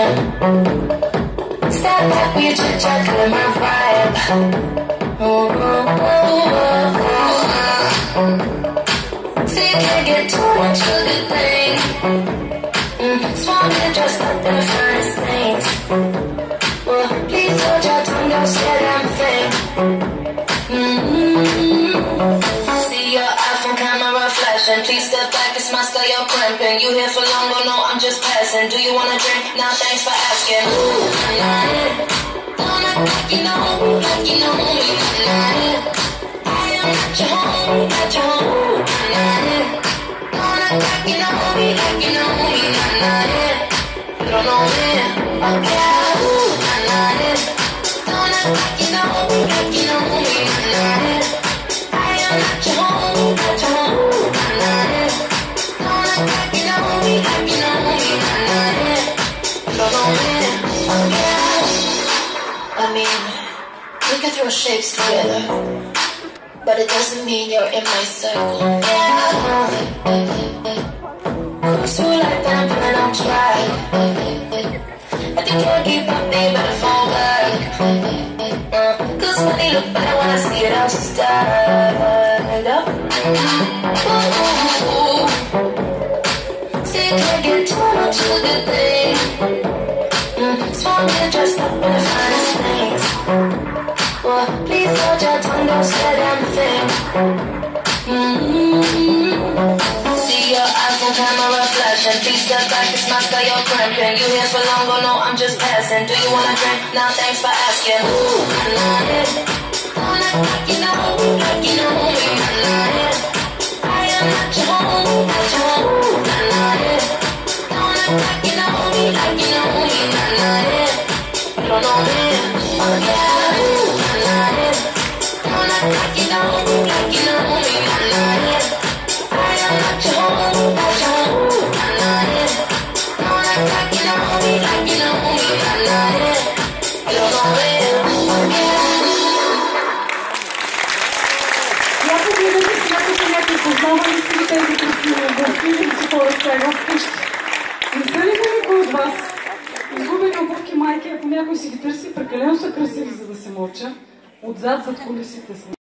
Step back with your chit-chat, killing my vibe. See, you can't get too much of a good thing. Small bit dressed up in the finest things. Well, please hold your tongue, don't say damn thing. See your iPhone camera flashing. Please step back, it's my style, you're cramping. You here for long, oh no, I'm just passing. Do you wanna drink? Nah, thanks for asking. Don't act like you know me, like you know me. I am not your homie, not your homie. Don't act like you know me, like you know me. You don't know me, okay. Don't act like you know me, like you know me. I am not your homie, not your homie. Don't act like you know me, like you know me. You don't know me, okay. I mean, we can throw shapes together, but it doesn't mean you're in my circle. Cruise through life and I'm feeling on track. If you can't keep up, then you better fall back. Cause when you look back, I wanna see it all stand up. See, you can't get too much of a good thing. Small bit dressed up in the finest things. Well, please hold your tongue, don't say damn thing. See your iPhone camera flashing. Please step back, it's my style, you're cramping. You here for long, oh no, I'm just passing. Do you wanna drink? Nah, thanks for asking. Don't act like you know me, like you know me. I am not your homie, not your homie. Don't act like you know me, like you know me. You don't know me, okay. Don't act like you know me, like you know me. I am not your homie, not your homie. Don't act like you know me, like you know me. You don't know me, okay. Някой гледате смятате някой познавали си тези красиви обувки или си хора сега вкъщи? Не са ли някой от вас изгубени обувки майки, ако някой си ги търси, прекалено са красиви, за да се мълча, отзад зад колесите си?